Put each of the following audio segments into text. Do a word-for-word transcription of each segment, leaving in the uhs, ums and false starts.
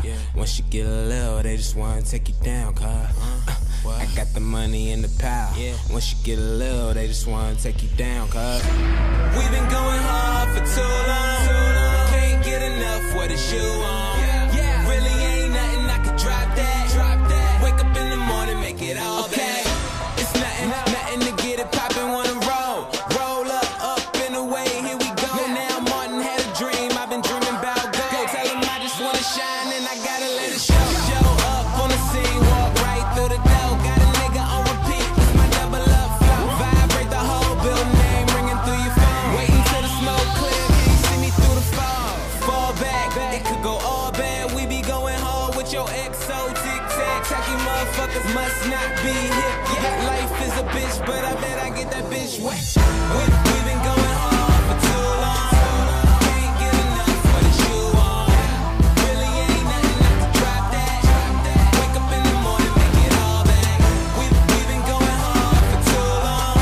Yeah. Once you get a little, they just wanna take you down, cuz. Uh, What? I got the money in the pile. Yeah. Once you get a little, they just wanna take you down, cuz. We've been going hard for too long. Can't get enough, what is you on? Yeah. Really ain't nothing, I could drop that. Drop that. Wake up in the morning, make it all okay. Back. It's nothing, nothing to get it poppin', wanna roll. Roll up, up and away, here we go. Now Martin had a dream, I've been dreaming about gold. Go tell him I just wanna shine and I gotta let it show. Show up on the scene, walk right through the door. Got a nigga on repeat, it's my double up flow. Vibrate the whole building, name ringing through your phone. Waiting till the smoke clear, can you see me through the fog? Fall back, it could go all bad. We be going hard with your X O tic-tac. Tacky motherfuckers must not be hip. Yeah, life is a bitch, but I bet I get that bitch wet. We, we been going hard for too long. Can't get enough, what is you on? Really ain't nothing, I could drop that. Wake up in the morning, make it all back. We, we been going hard for too long.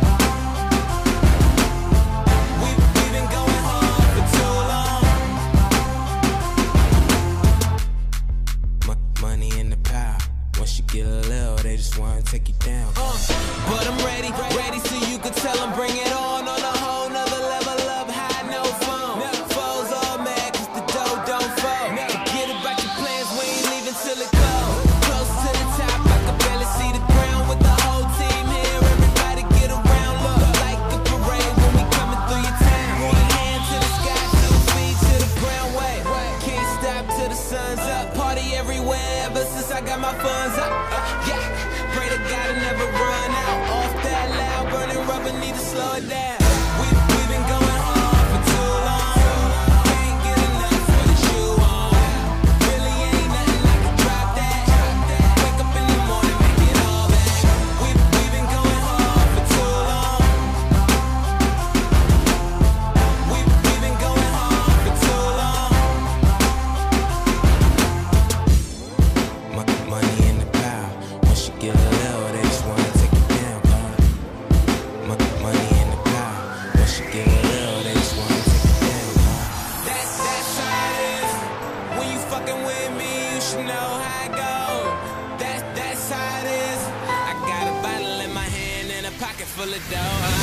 We, we been going hard for too long. M- money in the pile. Once you get a little, they just wanna take you down, cuz. Uh, but I'm ready, ready so you can tell them bring it on on a whole nother level up high, no phone. Foes all mad cause the dough don't fold. Forget about your plans, we ain't leaving till it goes. Close to the top, I can barely see the ground with the whole team here. Everybody get around, look like a parade when we coming through your town. One hand to the sky, two feet to the ground, wait. Can't stop till the sun's up. Party everywhere ever since I got my funds up. Uh, yeah, pray to God I never run out. Off that loud, burning rubber, need to slow it down. We, we been going hard for too long. Can't get enough, what is you on? Really ain't nothing, I could drop that. Wake up in the morning, make it all back. We, we been going hard for too long. We, we been going hard for too long. M- money in the pile. Once you get a little, they just wanna take you down, cuz. M- money in the pile. Once you get a little, they just wanna take you down, cuz. That's, that's how it is. When you fucking with me, you should know how it goes. That's, that's how it is. I got a bottle in my hand and a pocket full of dough.